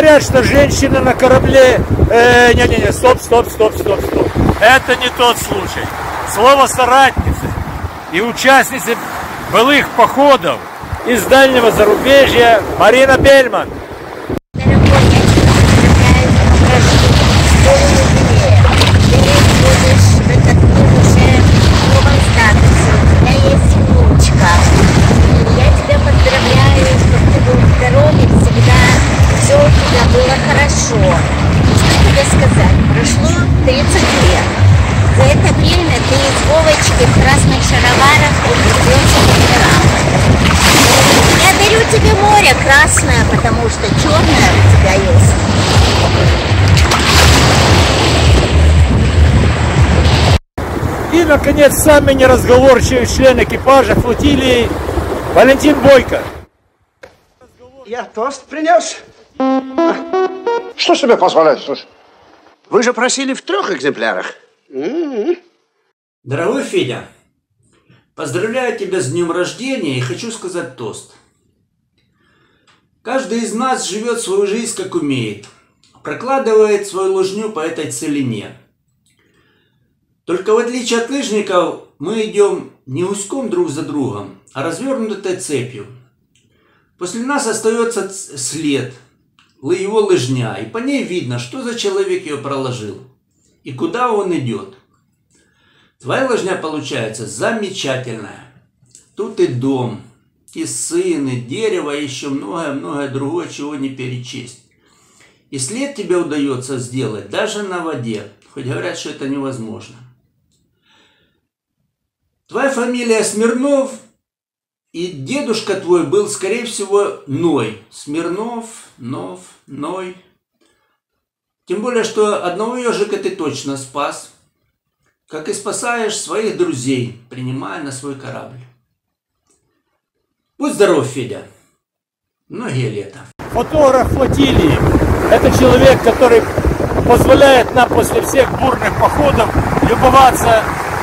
говорят, что женщины на корабле... Не-не-не, стоп. Это не тот случай. Слово «соратницы» и участницы былых походов из дальнего зарубежья Марина Бельман. Хорошо. Что тебе сказать? Прошло 30 лет. За это время ты из Вовочки в красных шароварах убедился в мирах. Я дарю тебе море красное, потому что черное у тебя есть. И, наконец, самый неразговорчивый член экипажа флотилии Валентин Бойко. Я тост принес. Что себе позволяешь, слушай? Вы же просили в 3 экземплярах. Дорогой Федя, поздравляю тебя с днем рождения и хочу сказать тост. Каждый из нас живет свою жизнь как умеет, прокладывает свою лыжню по этой целине. Только в отличие от лыжников мы идем не гуськом друг за другом, а развернутой цепью. После нас остается след, его лыжня, и по ней видно, что за человек ее проложил и куда он идет. Твоя лыжня получается замечательная. Тут и дом, и сын, и дерево, и еще многое-многое другое, чего не перечесть. И след тебе удается сделать даже на воде, хоть говорят, что это невозможно. Твоя фамилия Смирнов, и дедушка твой был, скорее всего, Ной. Смирнов, Ной. Тем более, что одного ежика ты точно спас, как и спасаешь своих друзей, принимая на свой корабль. Будь здоров, Федя. Многие лета. Фотограф флотилии – это человек, который позволяет нам после всех бурных походов любоваться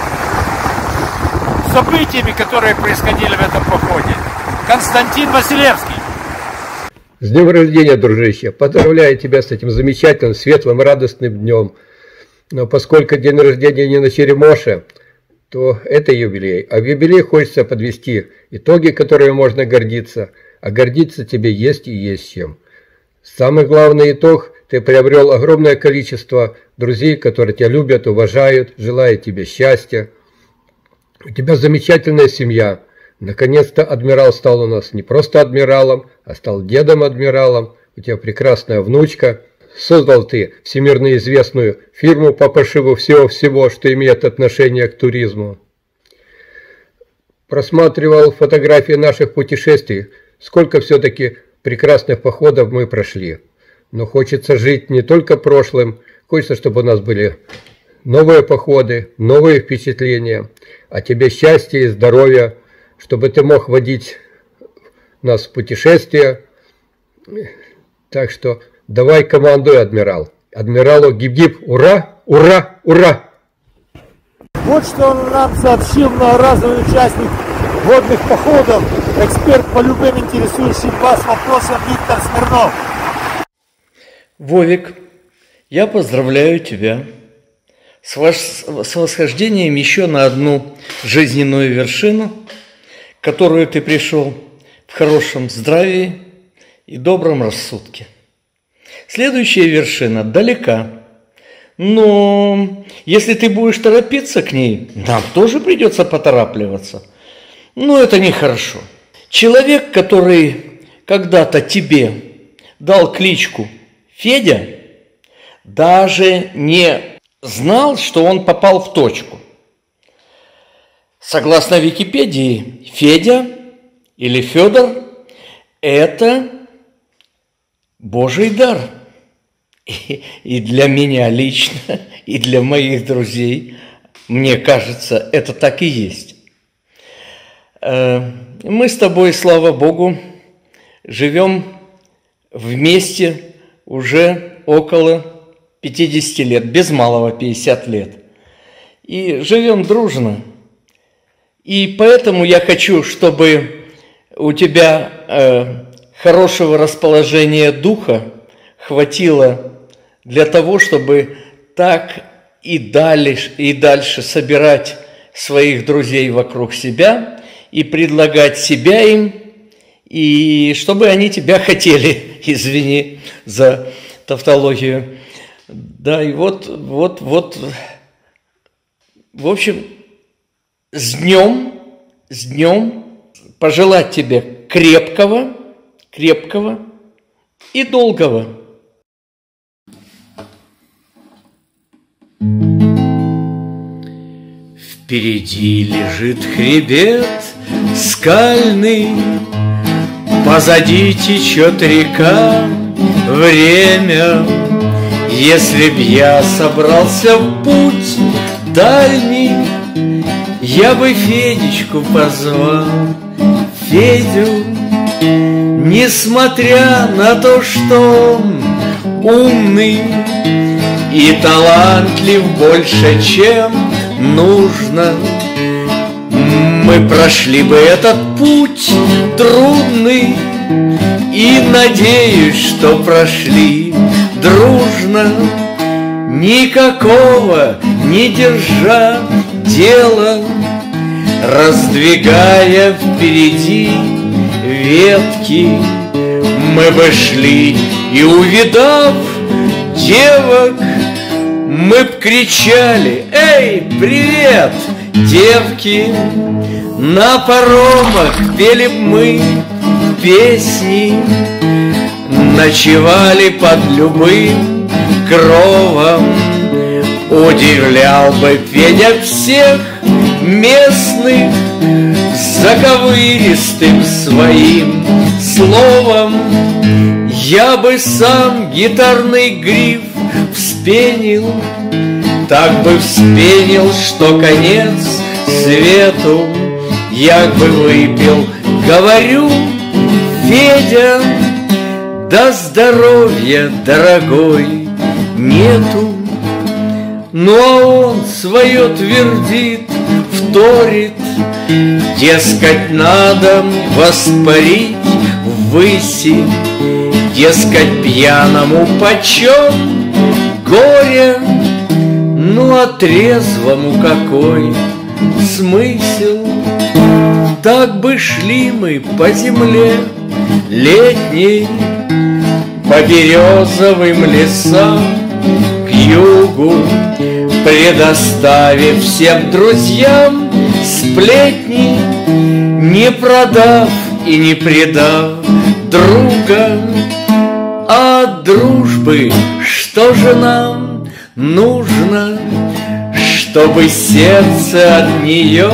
событиями, которые происходили в этом походе. Константин Василевский. С днем рождения, дружище! Поздравляю тебя с этим замечательным, светлым, радостным днем. Но поскольку день рождения не на Черемоше, то это юбилей. А в юбилей хочется подвести итоги, которыми можно гордиться. А гордиться тебе есть и есть чем. Самый главный итог – ты приобрел огромное количество друзей, которые тебя любят, уважают, желают тебе счастья. У тебя замечательная семья. Наконец-то адмирал стал у нас не просто адмиралом, а стал дедом-адмиралом. У тебя прекрасная внучка. Создал ты всемирно известную фирму по пошиву всего-всего, что имеет отношение к туризму. Просматривал фотографии наших путешествий. Сколько все-таки прекрасных походов мы прошли. Но хочется жить не только прошлым. Хочется, чтобы у нас были новые походы, новые впечатления. А тебе счастья и здоровья, чтобы ты мог водить нас в путешествия. Так что давай командуй, адмирал. Адмиралу гиб-гиб, ура, ура, ура! Вот что он нам сообщил многоразовый участник водных походов, эксперт по любым интересующим вас вопросам Виктор Смирнов. Вовик, я поздравляю тебя с восхождением еще на одну жизненную вершину, к которой ты пришел в хорошем здравии и добром рассудке. Следующая вершина далека, но если ты будешь торопиться к ней, нам тоже придется поторапливаться. Но это нехорошо. Человек, который когда-то тебе дал кличку Федя, даже не знал, что он попал в точку. Согласно Википедии, Федя или Федор – это Божий дар. И для меня лично, и для моих друзей, мне кажется, это так и есть. Мы с тобой, слава Богу, живем вместе уже около 50 лет, без малого 50 лет. И живем дружно. И поэтому я хочу, чтобы у тебя хорошего расположения духа, хватило для того, чтобы так и дальше собирать своих друзей вокруг себя и предлагать себя им, и чтобы они тебя хотели, извини за тавтологию. Да, и вот, в общем, с днем, пожелать тебе крепкого и долгого. Впереди лежит хребет скальный, позади течет река время. Если б я собрался в путь дальний, я бы Федечку позвал, Федю, несмотря на то, что он умный и талантлив больше, чем нужно, мы прошли бы этот путь трудный, и надеюсь, что прошли дружно, никакого не держа дела, раздвигая впереди ветки, мы бы шли и, увидав девок, мы б кричали: «Эй, привет, девки!» На паромах пели б мы песни, ночевали под любым кровом, удивлял бы Федя всех местных заковыристым своим словом. Я бы сам гитарный гриф вспенил, так бы вспенил, что конец свету. Я бы выпил, говорю, Федя, да здоровья, дорогой, нету. Ну а он свое твердит, вторит, дескать, надо воспарить ввыси, дескать, пьяному почем горе, ну а трезвому какой смысл? Так бы шли мы по земле летней, по березовым лесам к югу, предоставив всем друзьям сплетни, не продав и не предав друга. А от дружбы что же нам нужно? Чтобы сердце от нее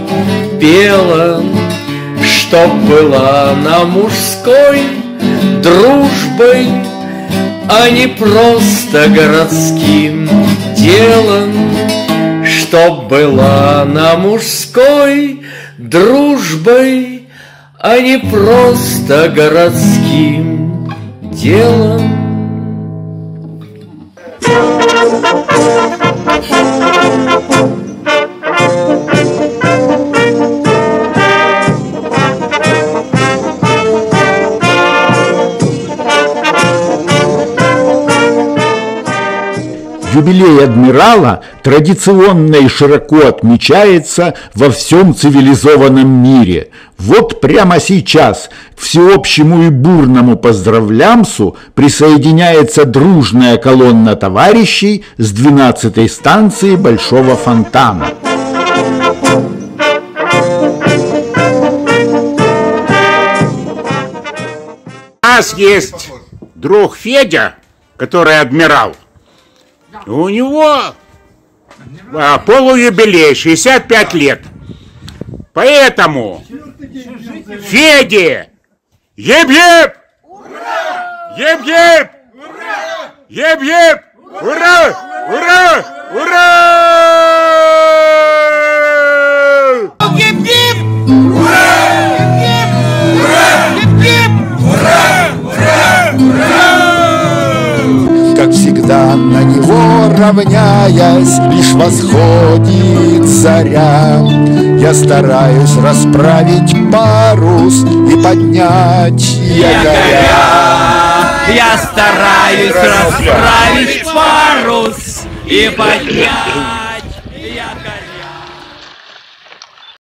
пело, чтоб была она мужской дружбой, а не просто городским делом. Чтоб была она мужской дружбой, а не просто городским делом. Юбилей адмирала традиционно и широко отмечается во всем цивилизованном мире. Вот прямо сейчас к всеобщему и бурному поздравлямсу присоединяется дружная колонна товарищей с 12-й станции Большого фонтана. У нас есть друг Федя, который адмирал. У него полуюбилей, 65 лет. Поэтому Феде еб-еб! Еб-еб! Еб-еб! Ура! Ура! Ура! Еб-еб! Ура! Еб-еб! Ура! Еб-еб! Ура! Ура! Ура! Как всегда, на него равняясь, лишь восходит заря. Я стараюсь расправить парус и поднять якоря. я стараюсь расправить парус и поднять якорь.